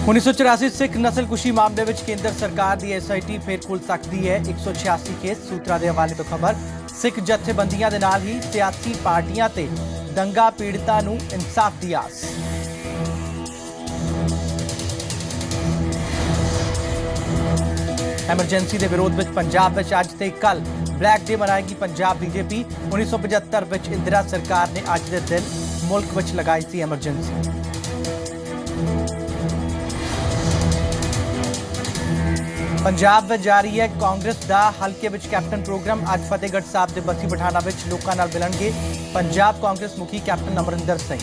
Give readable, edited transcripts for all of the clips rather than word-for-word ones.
1984 सिख नस्लकुशी मामले में केंद्र सरकार की SIT फिर खुल सकती है। 186 केस सूत्रों के हवाले तो खबर। सिख जथेबंदियों के नाल ही सियासी पार्टियां ते दंगा पीड़ितां नूं इंसाफ की आस। एमरजेंसी के विरोध में पंजाब में अज ते कल ब्लैक डे मनाएगी पंजाब BJP। 1975 में इंदिरा सरकार ने अज के दिन मुल्क में लगाई थी एमरजेंसी। पंजाब में जारी है कांग्रेस का हल्के में कैप्टन प्रोग्राम। अज फतेहगढ़ साहब के बसी पठाना में लोगों नाल मिलणगे पंजाब कांग्रेस मुखी कैप्टन अमरिंदर सिंह।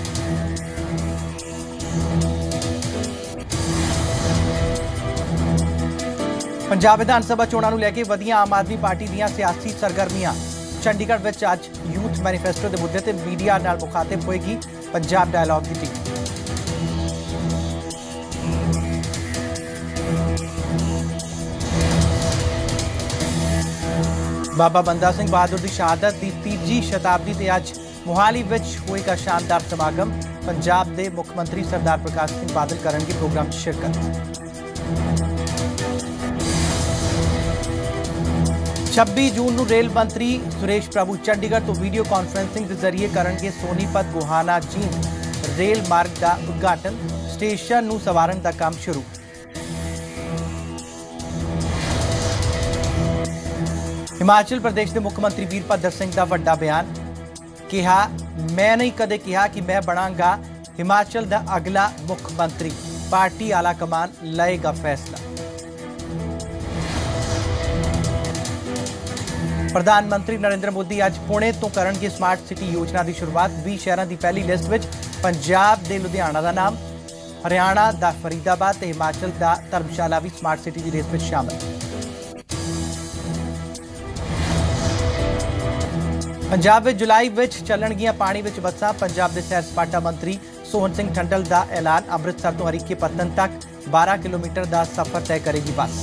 पंजाब विधानसभा चोणां नूं लैके वधियां आम आदमी पार्टी दीयां सियासी सरगर्मियां। चंडीगढ़ में अज यूथ मैनीफेस्टो के मुद्दे ते मीडिया नाल मुखातिब होएगी पंजाब डायलॉग की टीम। बाबा बंदा सिंह बहादुर की शहादत की 3जी शताब्दी से अज मोहाली में होएगा शानदार समागम। पंजाब के मुख्यमंत्री सरदार प्रकाश सिंह बादल करेंगे प्रोग्राम शिरकत। 26 जून को रेल मंत्री सुरेश प्रभु चंडीगढ़ तो वीडियो कॉन्फ्रेंसिंग के जरिए करेंगे सोनीपत गोहाना जींद रेल मार्ग का उद्घाटन। स्टेशन नूं सवारण का काम शुरू। हिमाचल प्रदेश के मुख्यमंत्री वीरभद्र सिंह का वड्डा बयान। कहा मैं नहीं कदे कहा कि मैं बनांगा हिमाचल का अगला मुख्यमंत्री। पार्टी आला कमान लएगा फैसला। प्रधानमंत्री नरेंद्र मोदी आज पुणे तो करेंगे स्मार्ट सिटी योजना की शुरुआत। 20 शहरों की पहली लिस्ट में पंजाब के लुधियाना का नाम, हरियाणा का फरीदाबाद ते हिमाचल का धर्मशाला भी स्मार्ट सिटी की रेस में शामिल। पंजाब में जुलाई में चलणगियां पानी में बसां। पंजाब के सैर सपाटा मंत्री सोहन सिंह ठंडल का ऐलान। अमृतसर तो हरीके पत्तन तक 12 किलोमीटर का सफर तय करेगी बस।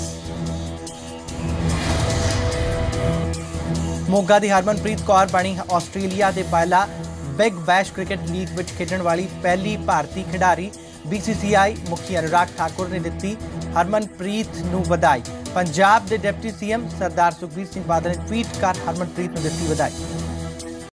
मोगा की हरमनप्रीत कौर बनी आस्ट्रेलिया के पहला बिग बैश क्रिकेट लीग में खेडण वाली पहली भारतीय खिडारी। BCCI मुखी अनुराग ठाकुर ने दी हरमनप्रीत नूं बधाई। पंजाब के डिप्टी CM सरदार सुखबीर सिंह बादल ने ट्वीट कर हरमनप्रीत नूं दी बधाई।